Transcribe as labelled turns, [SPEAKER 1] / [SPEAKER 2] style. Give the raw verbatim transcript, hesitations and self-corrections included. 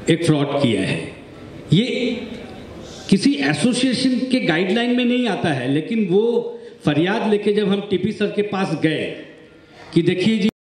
[SPEAKER 1] एक फ्रॉड किया है। ये किसी एसोसिएशन के गाइडलाइन में नहीं आता है, लेकिन वो फरियाद लेके जब हम टीपी सर के पास गए कि देखिए जी